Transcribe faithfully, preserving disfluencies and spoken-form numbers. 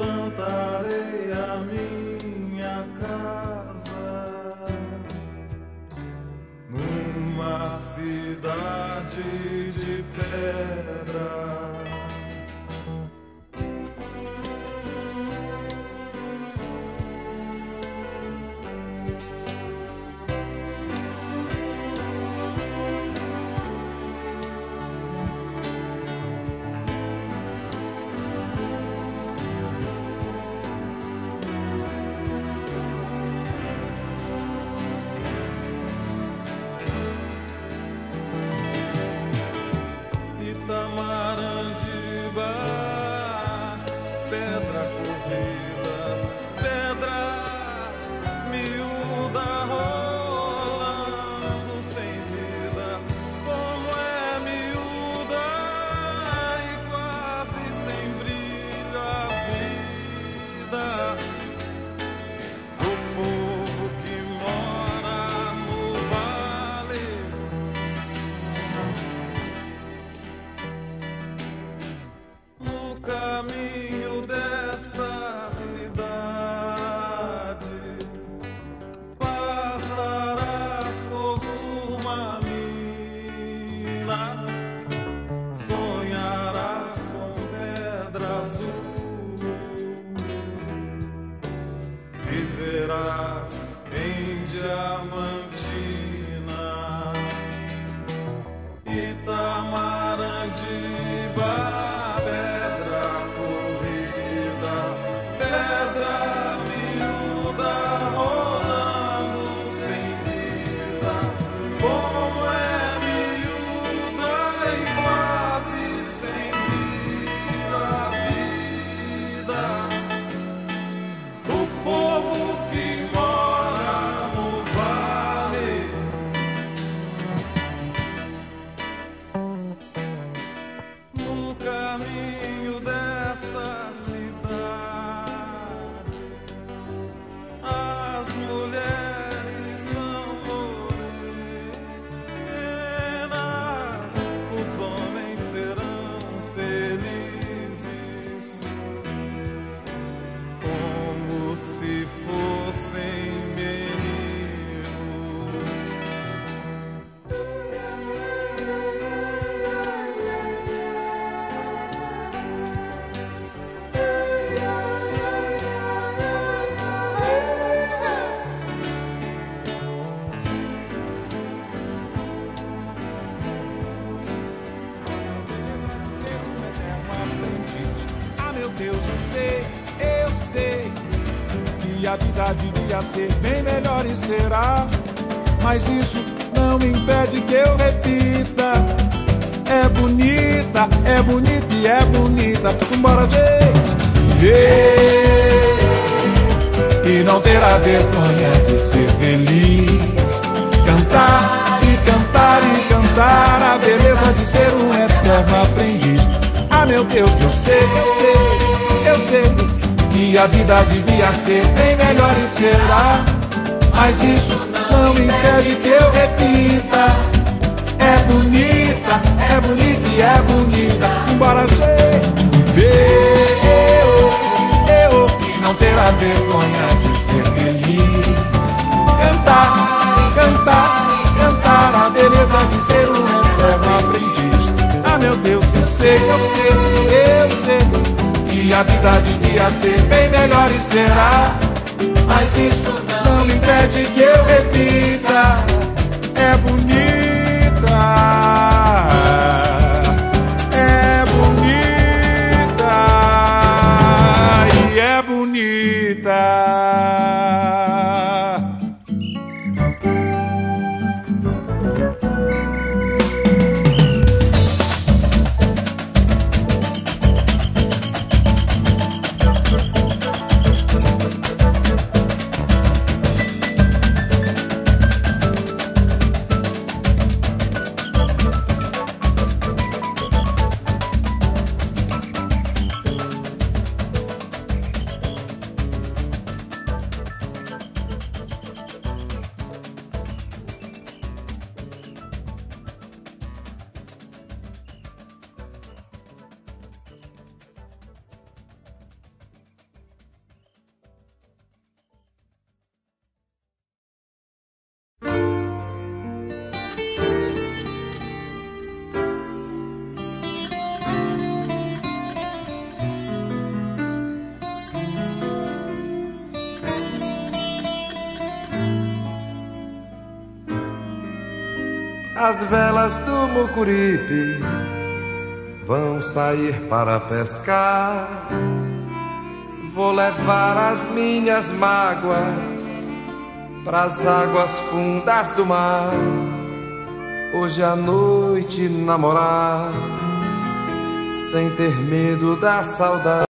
levantarei a minha casa numa cidade de pedra. Itamarandibá, pedra corrida, pedra miúda rolando sem vida. Como é miúda e quase sem brilho a vida do povo que mora no vale. No caminho dessa cidade passarás por Turmalina, sonharás com pedra azul, viverás em Diamantina. Itamarandibá, caminho dessa cidade, as mulheres são morenas, os homens serão felizes como se fossem meninos. Meu Deus, eu sei, eu sei que a vida devia ser bem melhor e será, mas isso não impede que eu repita. É bonita, é bonita e é bonita. Embora ver, ver e não terá vergonha de ser feliz. Cantar e cantar e cantar a beleza de ser um eterno aprendiz. Ah, meu Deus, eu sei, eu sei, eu sei que a vida devia ser bem melhor e será, mas isso não impede que eu repita. É bonita, é bonita e é bonita. Embora ver, eu, eu não terá vergonha de ser feliz. Cantar, cantar, cantar a beleza de ser um eterno aprendiz. Ah, meu Deus, eu sei, eu sei, eu sei que a vida devia ser bem melhor e será, mas isso não me impede que eu repita. É bonita, é bonita e é bonita. as velas do Mucuripe vão sair para pescar. Vou levar as minhas mágoas pras águas fundas do mar. Hoje à noite namorar, sem ter medo da saudade.